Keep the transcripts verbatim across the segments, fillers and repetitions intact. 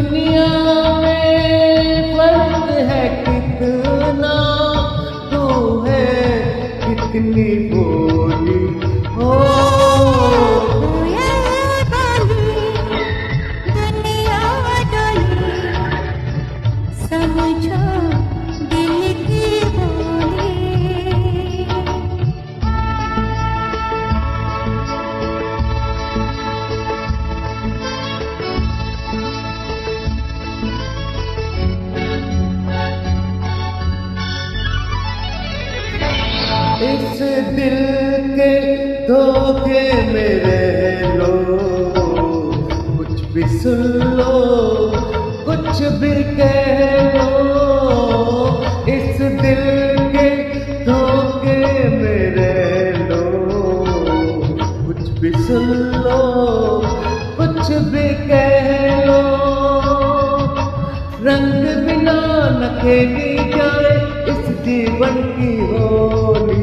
दुनिया में फर्क है कितना, तू है कितनी बोली हो। दुनिया डोली समझो दिल की बोली। इस दिल के धोखे में रह लो, कुछ भी सुन लो, कुछ भी कह लो। इस दिल के धोखे में रह लो, कुछ भी सुन लो, कुछ भी कह लो। रंग बिना न खेली जाए इस जीवन की होली।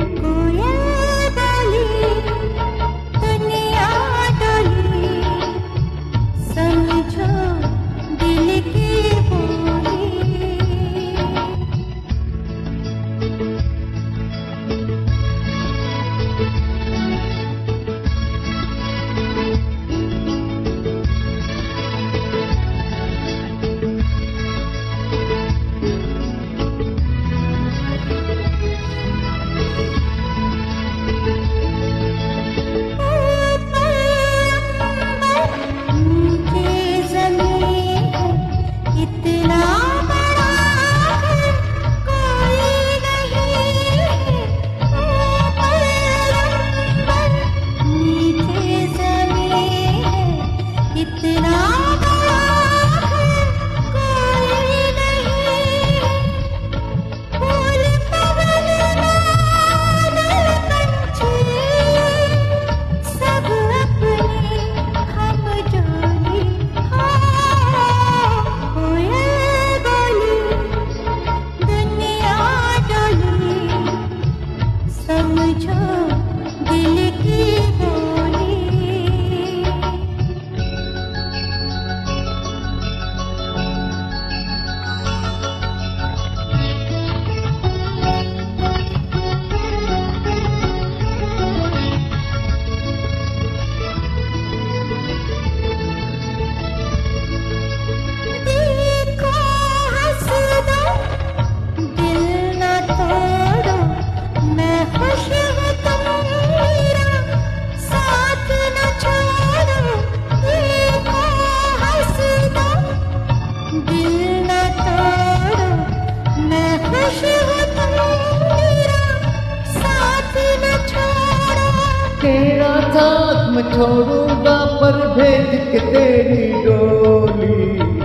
तेरा साथ मैं छोड़ूंगा पर भेज के तेरी डोली।